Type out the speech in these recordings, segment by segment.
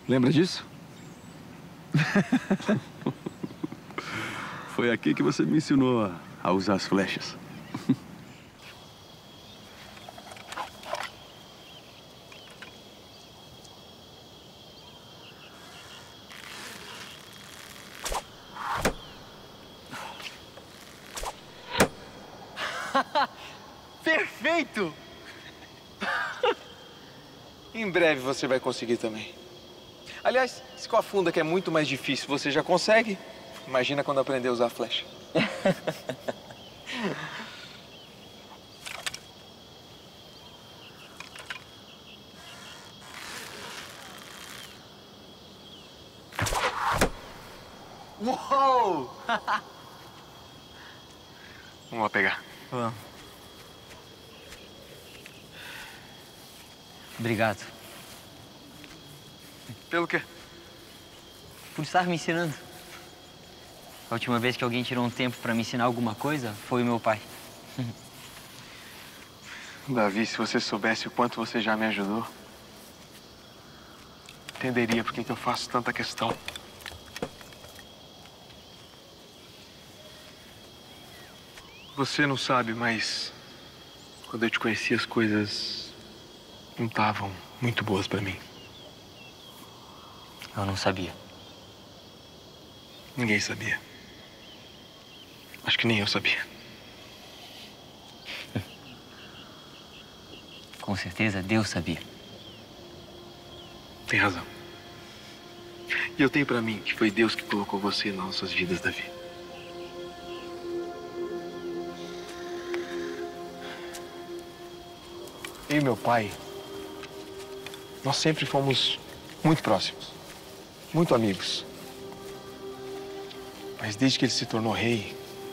Lembra disso? Foi aqui que você me ensinou a usar as flechas. Perfeito! Em breve você vai conseguir também. Aliás, se com a funda, que é muito mais difícil, você já consegue, imagina quando aprender a usar a flecha. Uou! Vamos lá pegar. Vamos. Obrigado. Pelo quê? Por estar me ensinando. A última vez que alguém tirou um tempo para me ensinar alguma coisa foi o meu pai. Davi, se você soubesse o quanto você já me ajudou, entenderia por que eu faço tanta questão. Você não sabe, mas quando eu te conheci, as coisas não estavam muito boas pra mim. Eu não sabia. Ninguém sabia. Acho que nem eu sabia. Com certeza, Deus sabia. Tem razão. E eu tenho pra mim que foi Deus que colocou você nas nossas vidas, Davi. Eu e meu pai, nós sempre fomos muito próximos, muito amigos. Mas desde que ele se tornou rei,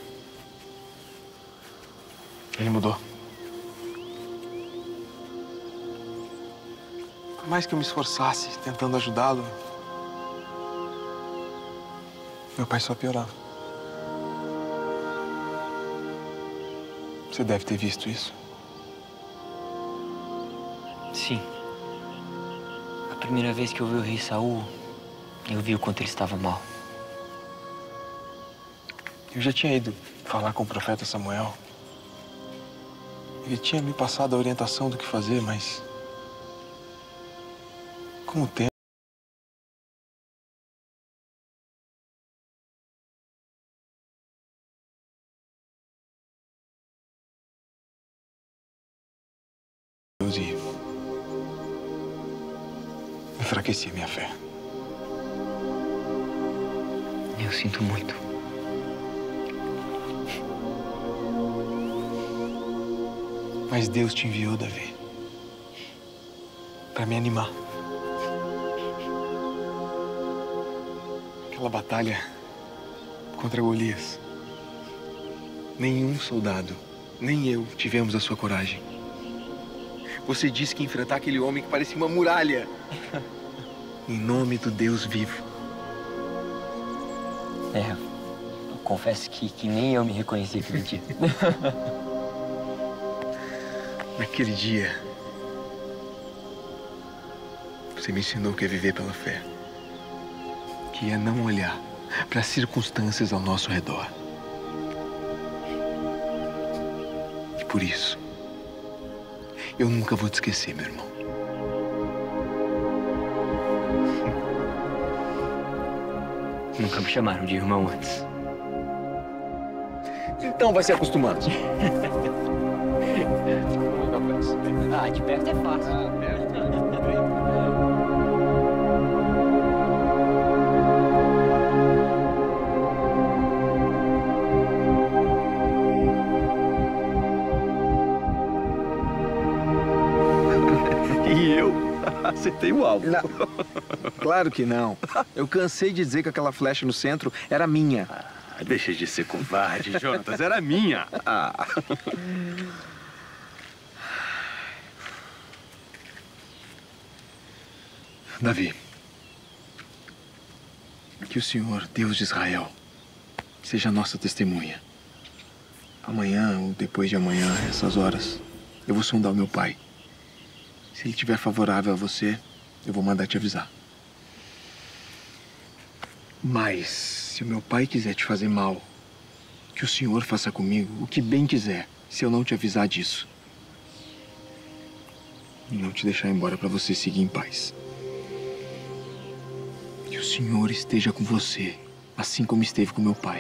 ele mudou. Por mais que eu me esforçasse tentando ajudá-lo, meu pai só piorava. Você deve ter visto isso. Sim. A primeira vez que eu vi o rei Saul, eu vi o quanto ele estava mal. Eu já tinha ido falar com o profeta Samuel. Ele tinha me passado a orientação do que fazer, mas com o tempo, e enfraqueci minha fé. Eu sinto muito. Mas Deus te enviou, Davi, para me animar. Aquela batalha contra Golias. Nenhum soldado, nem eu, tivemos a sua coragem. Você disse que ia enfrentar aquele homem que parecia uma muralha. Em nome do Deus vivo. Eu confesso que nem eu me reconheci aquele dia. Naquele dia, você me ensinou que é viver pela fé. Que é não olhar para as circunstâncias ao nosso redor. E por isso, eu nunca vou te esquecer, meu irmão. Nunca me chamaram de irmão antes. Então vai se acostumando. Ah, de perto é fácil. E eu acertei o alvo. Não. Claro que não. Eu cansei de dizer que aquela flecha no centro era minha. Ah, deixa de ser covarde, Jonatas. Era minha. Ah. Davi, que o Senhor, Deus de Israel, seja a nossa testemunha. Amanhã ou depois de amanhã, essas horas, eu vou sondar o meu pai. Se ele estiver favorável a você, eu vou mandar te avisar. Mas, se o meu pai quiser te fazer mal, que o senhor faça comigo o que bem quiser, se eu não te avisar disso. E não te deixar embora para você seguir em paz. Que o senhor esteja com você, assim como esteve com meu pai.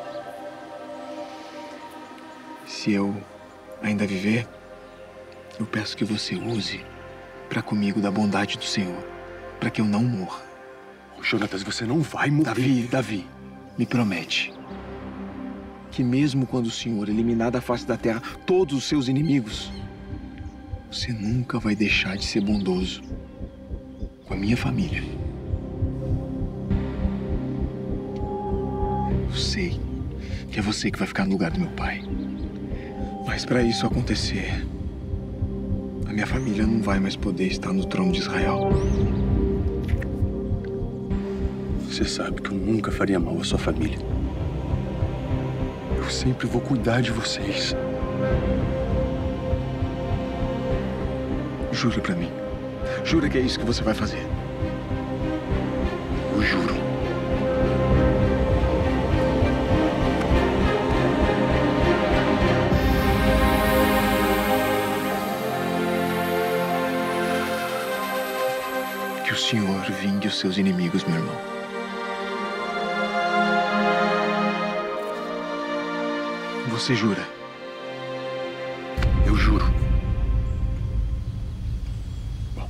Se eu ainda viver, eu peço que você use para comigo da bondade do Senhor, para que eu não morra. Jonatas, você não vai morrer. Davi, me promete que mesmo quando o Senhor eliminar da face da terra todos os seus inimigos, você nunca vai deixar de ser bondoso com a minha família. Eu sei que é você que vai ficar no lugar do meu pai. Mas para isso acontecer, a minha família não vai mais poder estar no trono de Israel. Você sabe que eu nunca faria mal à sua família. Eu sempre vou cuidar de vocês. Jura pra mim. Jura que é isso que você vai fazer. Eu juro. Que o Senhor vingue os seus inimigos, meu irmão. Você jura? Eu juro. Bom,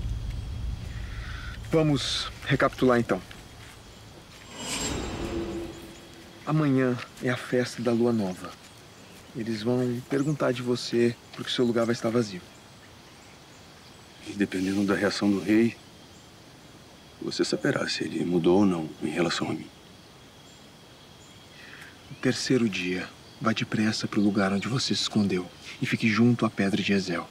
vamos recapitular então. Amanhã é a festa da lua nova. Eles vão perguntar de você porque seu lugar vai estar vazio. E dependendo da reação do rei, você saberá se ele mudou ou não em relação a mim. No terceiro dia, vá depressa para o lugar onde você se escondeu e fique junto à pedra de Ezel.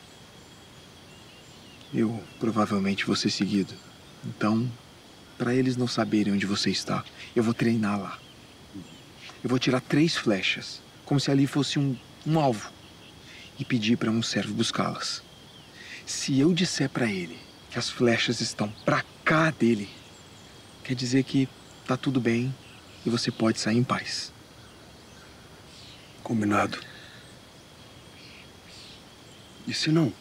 Eu provavelmente vou ser seguido. Então, para eles não saberem onde você está, eu vou treinar lá. Eu vou tirar 3 flechas, como se ali fosse um alvo, e pedir para um servo buscá-las. Se eu disser para ele que as flechas estão para cá dele, quer dizer que tá tudo bem e você pode sair em paz. Combinado. E se não?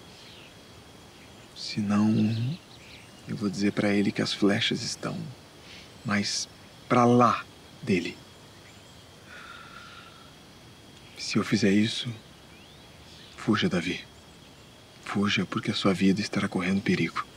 Se não, eu vou dizer pra ele que as flechas estão mais pra lá dele. Se eu fizer isso, fuja, Davi. Fuja, porque a sua vida estará correndo perigo.